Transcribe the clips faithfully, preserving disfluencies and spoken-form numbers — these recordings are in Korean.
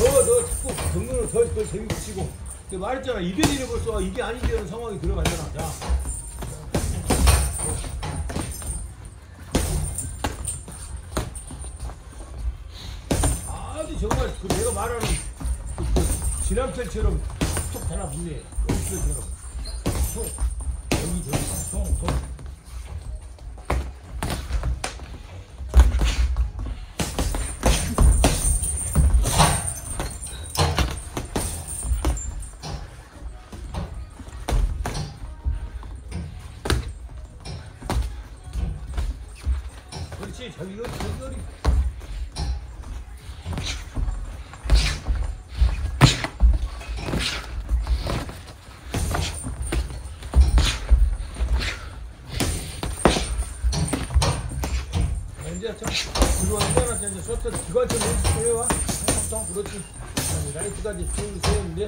너 자꾸 경륜을 더, 더 재미붙이고. 말했잖아. 이대 일이 벌써 이게 아니되는 상황이 들어가잖아. 자. 아주 정말 그 내가 말하는 그, 그 진암철처럼 툭 달아붙네. 여기처럼. 통. 여기 저기 통, 통. 그렇지, 저기, 저기, 저기. 이제 좀, 이거 언제나 이제 쇼트 기관총 해와. 통, 그렇지. 라이트까지 쭉 세우는데.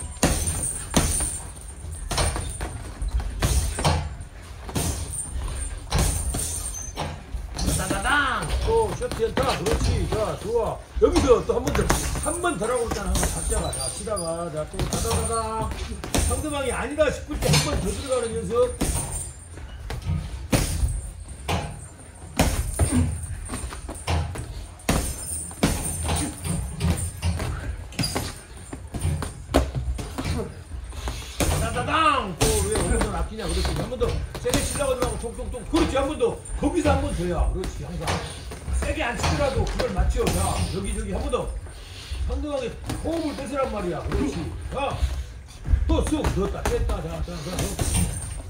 따다당! 또 쇼트 연타. 그렇지. 자, 좋아. 여기서 또 한 번 더, 한 번 더 하고 있잖아. 한번 박자가. 자, 치다가, 자, 또 따다다당. 상대방이 아니다 싶을 때 한 번 더 들어가는 연습. 따다당! 또 왜 오른손 아끼냐. 그렇지. 한 번 더 세게 치려고 들어가고 톡톡톡. 그렇지. 한 번 더. 거기서 한 번 더야. 그렇지. 항상. 세게 안 치더라도 그걸 맞춰. 자, 여기, 저기 한 번 더. 상대방의 호흡을 뺏으란 말이야. 그렇지. 자, 또 쑥 넣었다. 뺐다. 자, 자, 자, 자.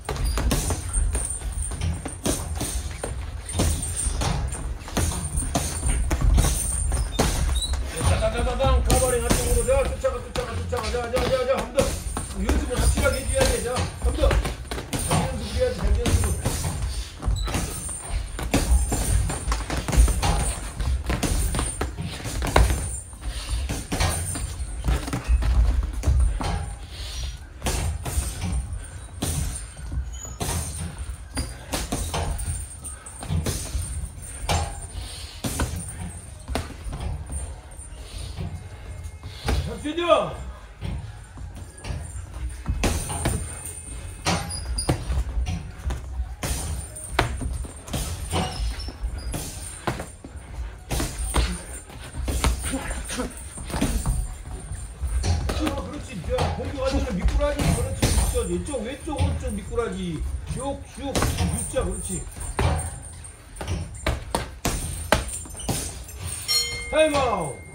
따다다다당. 가발이 한쪽으로. 자, 쫓아가, 쫓아가, 쫓아가. 자, 자, 자, 자. 한 번 더. 연습을 확실하게 해줘야 돼. 자, 한 번 더. 잘 연습해야지. 잘 연습을. 잡수죠? 아, 그렇지. 자, 공격하자면 미꾸라지. 그렇지. 저 왼쪽, 왼쪽, 오른쪽 미꾸라지. 슉, 슉. U자. 그렇지. 타임아웃.